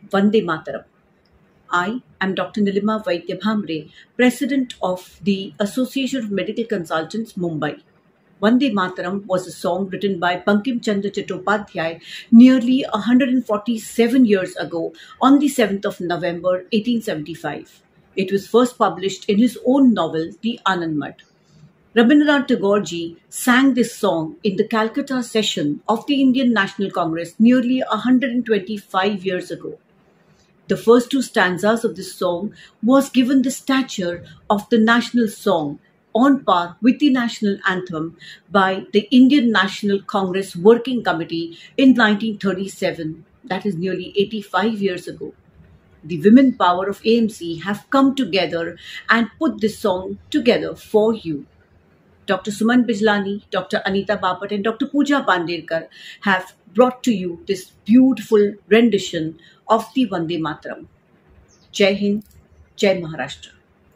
Vande Mataram. I am Dr. Nilima Vaidya Bhamare, President of the Association of Medical Consultants, Mumbai. Vande Mataram was a song written by Bankim Chandra Chattopadhyay nearly 147 years ago on the 7th of November 1875. It was first published in his own novel, The Anand Mad. Rabindranath Tagore ji sang this song in the Calcutta session of the Indian National Congress nearly 125 years ago. The first two stanzas of this song was given the stature of the national song on par with the national anthem by the Indian National Congress Working Committee in 1937, that is nearly 85 years ago. The women power of AMC have come together and put this song together for you. Dr. Suman Bijlani, Dr. Anita Bapat and Dr. Pooja Bandekar have brought to you this beautiful rendition of the Vande Mataram. Jai Hind, Jai Maharashtra.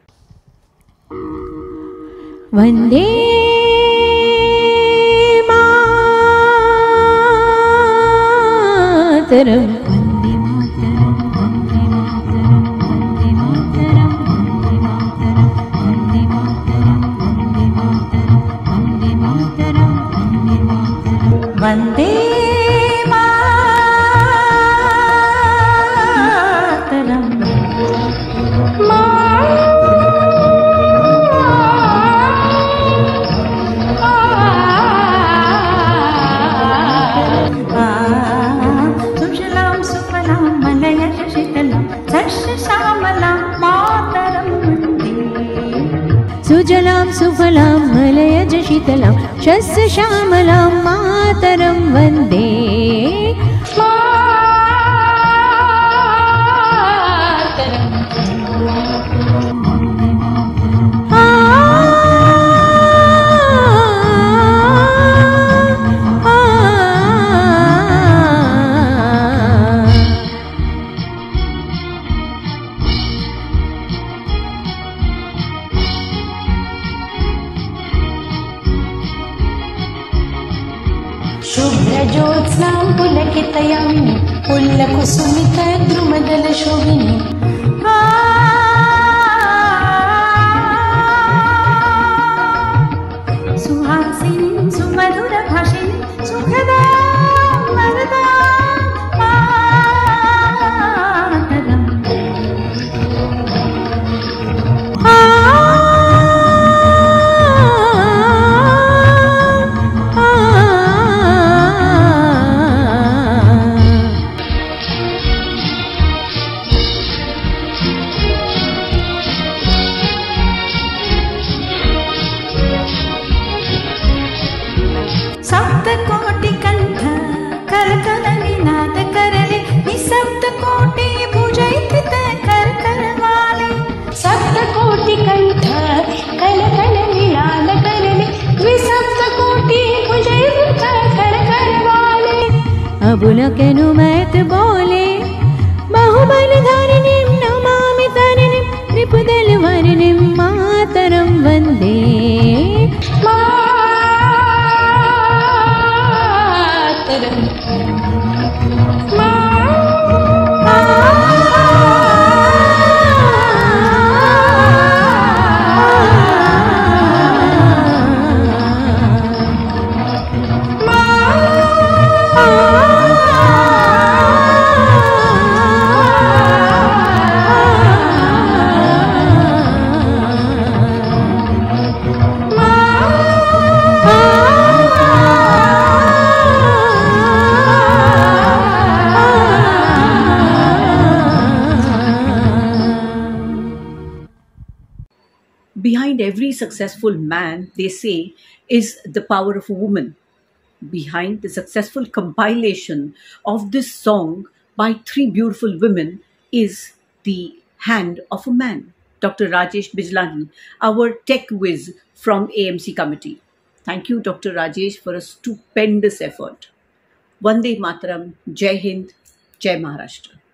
Vande Mataram. Vande Mataram. Sujalam Sufalam Malaya Shitalam Sashashamalam Mataram Vande. Sujalam Sufalam Malaya Shitalam Shashashamalam Mataram Vande. Shubhrajyotsnam pulakitayamini pullakusumita drumadala shobhini. Suhasini sumadura bhashini sukhada marada mataram. सप्तकोटि कंठ करकल निनाद करले निसप्तकोटि भुजैत कर वाले. सप्तकोटि कंठ कलकल निनाद करले निसप्तकोटि भुजैत कर वाले. अबुलकनु मैत बोले बाहुबल धारिणीं नमामि तरिणीं त्रिपुदल वर्णिं मातरं वन्दे. Behind every successful man, they say, is the power of a woman. Behind the successful compilation of this song by three beautiful women is the hand of a man. Dr. Rajesh Bijlani, our tech whiz from AMC committee. Thank you, Dr. Rajesh, for a stupendous effort. Vande Mataram, Jai Hind, Jai Maharashtra.